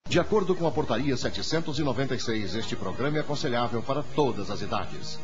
De acordo com a portaria 796, este programa é aconselhável para todas as idades.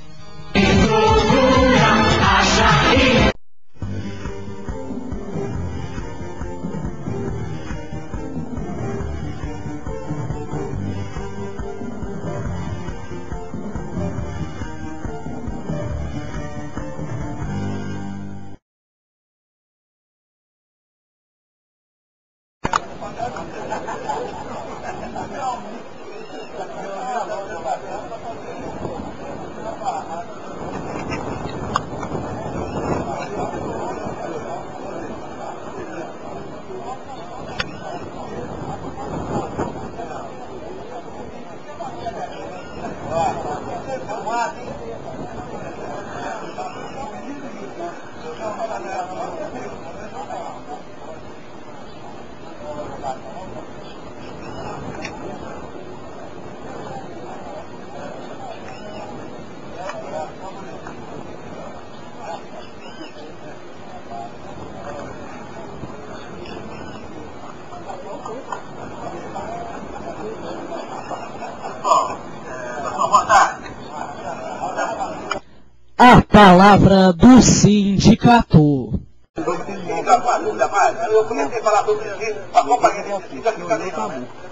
A palavra do sindicato. Eu comecei a falar sobre isso, a companhia desse sindicato.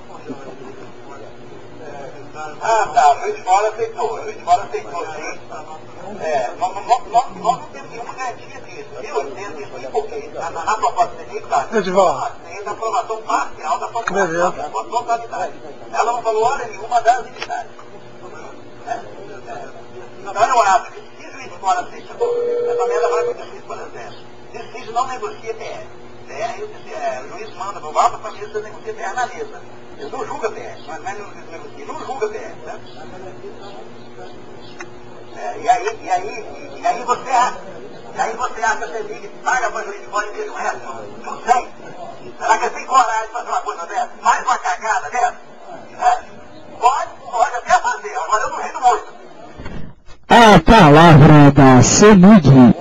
Ah, tá, o Juiz de Fora aceitou, sim. Nós não temos nenhuma garantia disso, viu? Porque na proposta de lei, tá? Da aprovação parcial da totalidade. Ela não falou hora nenhuma das unidades. Então eu acho que se o Juiz de Fora aceitou, essa merda vai acontecer, por exemplo. Deciso não negocia PR. O juiz manda para o alto para mesa, você negocia PR na mesa. Eles não julgam PR, mas não negocia, não julga PR. Né? E aí você acha que você paga para o juiz de fora e deixa o resto? Não sei. Será que você tem coragem de fazer uma coisa dessa? Mais uma cagada dessa? Pode até fazer, agora eu não rindo muito. A palavra da CEMIG.